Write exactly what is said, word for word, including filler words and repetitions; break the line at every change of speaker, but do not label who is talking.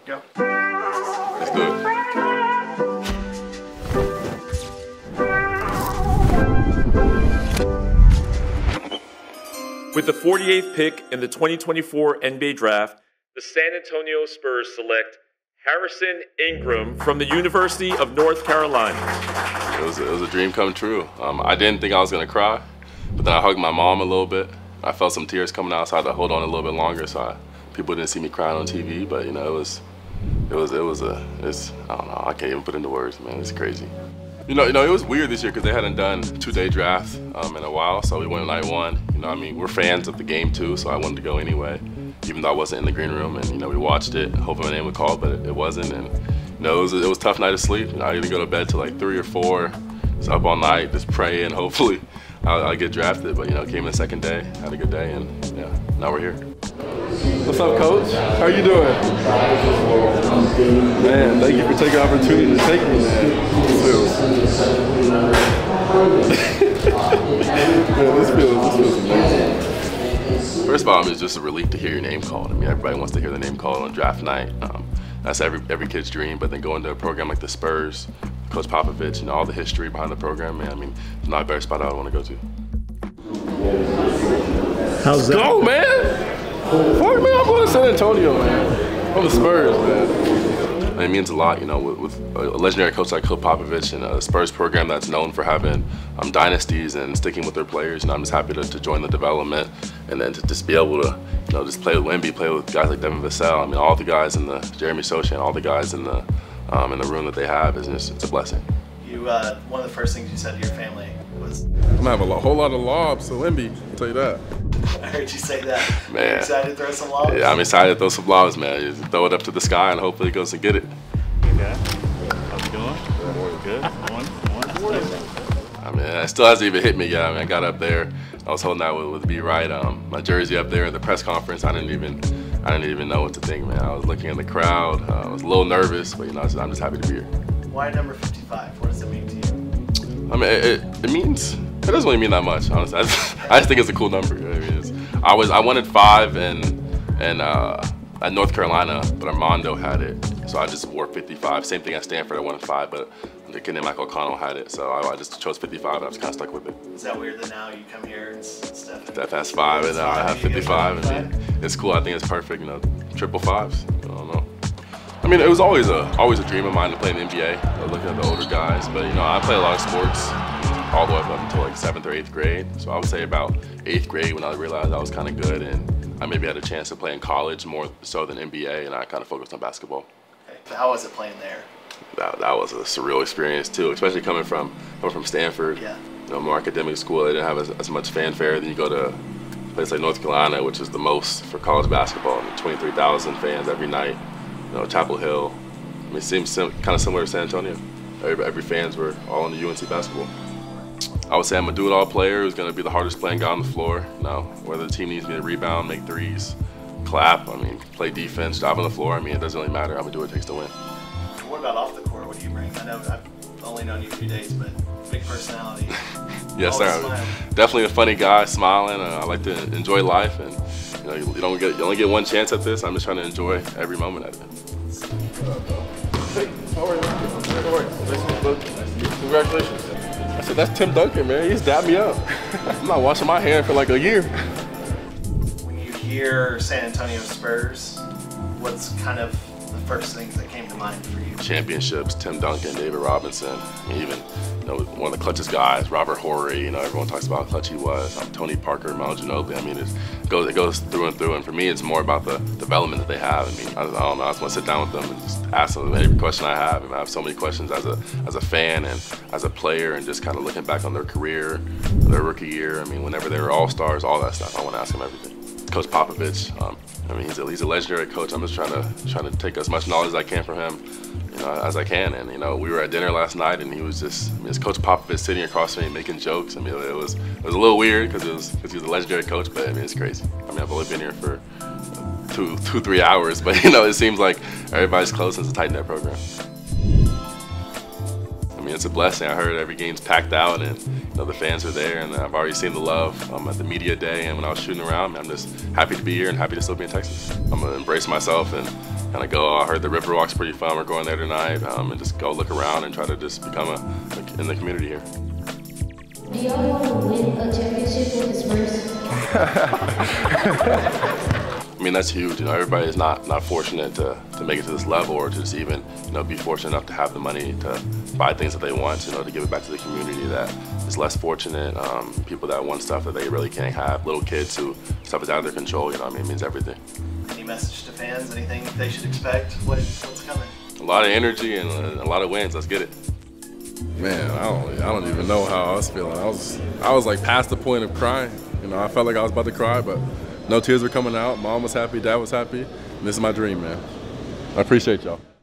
Go.
Let's do it.
With the forty-eighth pick in the twenty twenty-four N B A Draft, the San Antonio Spurs select Harrison Ingram from the University of North Carolina.
It was, it was a dream come true. Um, I didn't think I was going to cry, but then I hugged my mom a little bit. I felt some tears coming out, so I had to hold on a little bit longer. So I, people didn't see me crying on T V, but you know, it was, it was, it was a, it's, I don't know, I can't even put into words, man. It's crazy. You know, you know, it was weird this year because they hadn't done two-day drafts um, in a while, so we went night one. You know, I mean, we're fans of the game too, so I wanted to go anyway, even though I wasn't in the green room. And you know, we watched it, hoping my name would call, but it, it wasn't. And you know, it was, it was a tough night of sleep. You know, I didn't go to bed till like three or four. Was up all night, just praying, hopefully I'll, I'll get drafted. But you know, came in the second day, had a good day, and yeah, now we're here.
What's up, Coach? How are you doing? Man, thank you for taking the opportunity to take me, man. Man, this feels, this feels amazing.
First of all, it's just a relief to hear your name called. I mean, everybody wants to hear their name called on draft night. Um, that's every every kid's dream. But then going to a program like the Spurs, Coach Popovich, you know, all the history behind the program, man. I mean, there's not a better spot I would want to go to.
How's that? Go, man! Fuck me, I'm going to San Antonio, man. I'm the Spurs, man.
It means a lot, you know, with, with a legendary coach like Coach Popovich and a Spurs program that's known for having um, dynasties and sticking with their players. You know, I'm just happy to, to join the development and then to just be able to, you know, just play with Wemby, play with guys like Devin Vassell. I mean, all the guys in the Jeremy Sochan, all the guys in the um, in the room that they have is just, it's a blessing.
You, uh, one of the first things you said to your family was,
I'm gonna have a whole lot of lobs, so Wemby, I'll tell you that.
I heard you say that.
Man.
You excited to throw some lobs?
Yeah, I'm excited to throw some lobs, man. Just throw it up to the sky and hopefully it goes and get it.
Okay. How's it going? Good. One, one.
I mean, it still hasn't even hit me yet. I mean, I got up there. I was holding out with, with B Right, um, my jersey up there at the press conference. I didn't even, I didn't even know what to think, man. I was looking at the crowd. Uh, I was a little nervous, but you know, I'm just happy to be here.
Why number fifty-five? What does it mean to you?
I mean, it, it, it means, it doesn't really mean that much, honestly. I just, I just think it's a cool number. I mean, it's, I was, I wanted five and and uh, at North Carolina, but Armando had it, so I just wore fifty-five. Same thing at Stanford, I wanted five, but the kid named Michael O'Connell had it, so I, I just chose fifty-five. And I was kind of stuck with it.
Is that weird that now you come here and Steph?
Steph has five, and now I have fifty-five. I mean, it's cool. I think it's perfect. You know, triple fives. I don't know. I mean, it was always a always a dream of mine to play in the N B A. Uh, looking at the older guys, but you know, I play a lot of sports all the way up until like seventh or eighth grade. So I would say about eighth grade when I realized I was kind of good and I maybe had a chance to play in college more so than N B A, and I kind of focused on basketball.
Okay. How was it playing there?
That, that was a surreal experience too, especially coming from coming from Stanford.
Yeah.
You know, more academic school. They didn't have as, as much fanfare. Then you go to a place like North Carolina, which is the most for college basketball. I mean, twenty-three thousand fans every night. You know, Chapel Hill. I mean, it seems sim kind of similar to San Antonio. Every, every fans were all in the U N C basketball. I would say I'm a do-it-all player who's going to be the hardest playing guy on the floor. You know, whether the team needs me to rebound, make threes, clap, I mean, play defense, drive on the floor. I mean, it doesn't really matter. I'm going to do what it takes to win.
What about off the court? What do you bring? I know I've only known you a few days, but big personality.
Yes, sir. Definitely a funny guy, smiling. Uh, I like to enjoy life, and you know, you, you don't get, you only get one chance at this. I'm just trying to enjoy every moment of it.
Hey, how are you? How are you? Nice to meet you. Congratulations. I said, that's Tim Duncan, man. He's dapped me up. I'm not washing my hair for like a year.
When you hear San Antonio Spurs, what's kind of the first things that came to mind for you?
Championships, Tim Duncan, David Robinson. I mean, even you know, one of the clutchest guys, Robert Horry. You know, everyone talks about how clutch he was. Um, Tony Parker, Melo Ginobili. I mean, it's, it goes it goes through and through. And for me, it's more about the development that they have. I mean, I, I don't know. I just want to sit down with them and just ask them every question I have. And I have so many questions as a as a fan and as a player, and just kind of looking back on their career, their rookie year. I mean, whenever they were all stars, all that stuff. I want to ask them everything. Coach Popovich. Um, I mean, he's a, he's a legendary coach. I'm just trying to trying to take as much knowledge as I can from him, you know, as I can. And you know, we were at dinner last night, and he was just, I mean, it's Coach Popovich sitting across from me making jokes. I mean, it was it was a little weird because it was because he was a legendary coach, but I mean, it's crazy. I mean, I've only been here for two two three hours, but you know, it seems like everybody's close and it's a tight knit program. I mean, it's a blessing. I heard every game's packed out, and you know, the fans are there, and I've already seen the love um, at the media day. And when I was shooting around, I'm just happy to be here and happy to still be in Texas. I'm gonna embrace myself and kind of go. I heard the Riverwalk's pretty fun. We're going there tonight, um, and just go look around and try to just become a, a in the community here.
Do y'all want to win a championship with the Spurs?
I mean, that's huge. You know, everybody is not not fortunate to, to make it to this level, or to just even, you know, be fortunate enough to have the money to buy things that they want, you know, to give it back to the community that is less fortunate. Um, people that want stuff that they really can't have. Little kids who stuff is out of their control. You know, I mean, it means everything.
Any message to fans? Anything they should expect? What, what's coming?
A lot of energy and a, a lot of wins. Let's get it.
Man, I don't, I don't even know how I was feeling. I was, I was like past the point of crying. You know, I felt like I was about to cry, but no tears were coming out. Mom was happy, Dad was happy, and this is my dream, man. I appreciate y'all.